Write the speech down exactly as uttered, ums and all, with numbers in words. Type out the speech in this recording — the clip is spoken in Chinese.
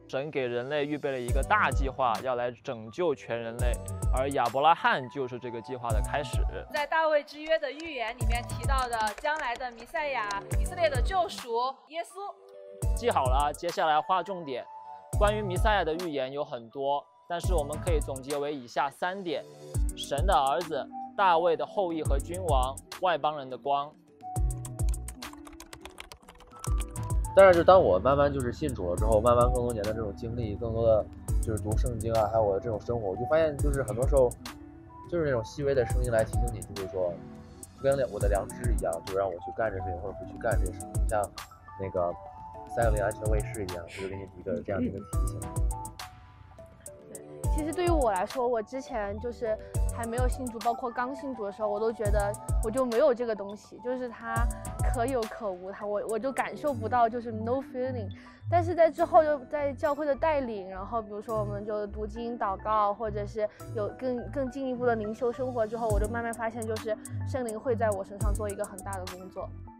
神给人类预备了一个大计划，要来拯救全人类，而亚伯拉罕就是这个计划的开始。 在大卫之约的预言里面提到的将来的弥赛亚、以色列的救赎耶稣。 记好了，接下来划重点。关于弥赛亚的预言有很多，但是我们可以总结为以下三点：神的儿子、大卫的后裔和君王、外邦人的光。 但是，就当我慢慢就是信主了之后，慢慢更多年的这种经历，更多的就是读圣经啊，还有我的这种生活，我就发现，就是很多时候，就是那种细微的声音来提醒你，就是说，跟我的良知一样，就让我去干这事情，或者不去干这事情，像那个三六零安全卫士一样，就是给你一个这样的一个提醒。 其实对于我来说，我之前就是还没有信主，包括刚信主的时候，我都觉得我就没有这个东西，就是它可有可无，它我我就感受不到，就是 no feeling。但是在之后就在教会的带领，然后比如说我们就读经祷告，或者是有更更进一步的灵修生活之后，我就慢慢发现，就是圣灵会在我身上做一个很大的工作。